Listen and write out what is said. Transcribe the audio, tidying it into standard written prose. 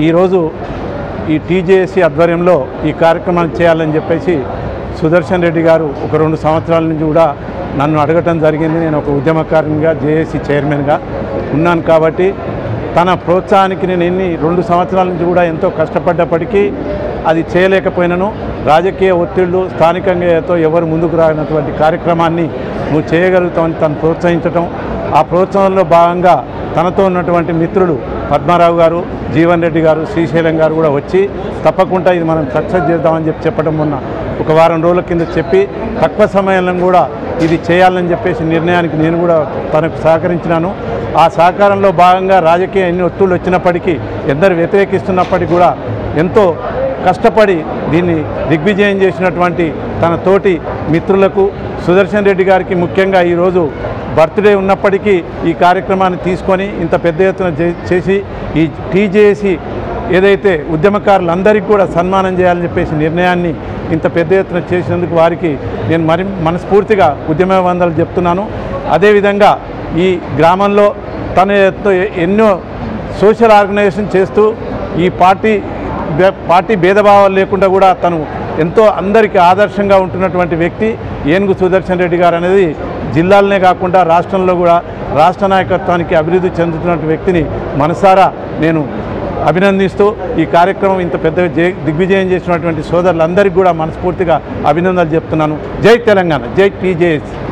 ఈరోజు ఈ టీజేఏసీ ఆధ్వర్యంలో ఈ కార్యక్రమాన్ని చేయాలని చెప్పేసి సుదర్శన్ రెడ్డి గారు ఒక 2 సంవత్సరాల నుంచి కూడా నన్ను అడగటం జరిగింది. నేను ఒక ఉద్యమకారునిగా జేఏసీ చైర్మన్గా ఉన్నాను కాబట్టి తన ప్రోత్సాహానికి నేను 2 సంవత్సరాల నుంచి కూడా ఎంతో కష్టపడ్డప్పటికీ అది చేయలేకపోయినాను. రాజకీయ ఒత్తిళ్లు స్థానికంగా ఎవరు ముందుకు రానటువంటి కార్యక్రమాన్ని నువ్వు చేయగలుగుతావని తను ప్రోత్సహించటం, ఆ ప్రోత్సాహంలో భాగంగా తనతో ఉన్నటువంటి మిత్రులు పద్మారావు గారు, జీవన్ రెడ్డి గారు, శ్రీశైలం గారు కూడా వచ్చి తప్పకుండా ఇది మనం సక్సెస్ చేద్దామని చెప్పడం మొన్న ఒక వారం రోజుల కింద చెప్పి తక్కువ సమయంలో కూడా ఇది చేయాలని చెప్పేసి నిర్ణయానికి నేను కూడా తనకు సహకరించినాను. ఆ సహకారంలో భాగంగా రాజకీయ ఎన్ని ఒత్తిళ్లు వచ్చినప్పటికీ ఎందరు వ్యతిరేకిస్తున్నప్పటికీ కూడా ఎంతో కష్టపడి దీన్ని దిగ్విజయం చేసినటువంటి తన తోటి మిత్రులకు సుదర్శన్ రెడ్డి గారికి ముఖ్యంగా ఈరోజు బర్త్డే ఉన్నప్పటికీ ఈ కార్యక్రమాన్ని తీసుకొని ఇంత పెద్ద ఎత్తున చేసి ఈ టీజేఏసీ ఏదైతే ఉద్యమకారులందరికీ కూడా సన్మానం చేయాలని చెప్పేసి నిర్ణయాన్ని ఇంత పెద్ద ఎత్తున చేసినందుకు వారికి నేను మరి మనస్ఫూర్తిగా ఉద్యమవందనలు చెప్తున్నాను. అదేవిధంగా ఈ గ్రామంలో తన ఎన్నో సోషల్ ఆర్గనైజేషన్ చేస్తూ ఈ పార్టీ భేదభావాలు లేకుండా కూడా తను ఎంతో అందరికీ ఆదర్శంగా ఉంటున్నటువంటి వ్యక్తి ఏనుగు సుదర్శన్ రెడ్డి గారు అనేది జిల్లాలనే కాకుండా రాష్ట్రంలో కూడా రాష్ట్ర నాయకత్వానికి అభివృద్ధి చెందుతున్న వ్యక్తిని మనసారా నేను అభినందిస్తూ ఈ కార్యక్రమం ఇంత పెద్ద దిగ్విజయం చేసినటువంటి సోదరులందరికీ కూడా మనస్ఫూర్తిగా అభినందనలు చెప్తున్నాను. జై తెలంగాణ, జై టీజేఎస్.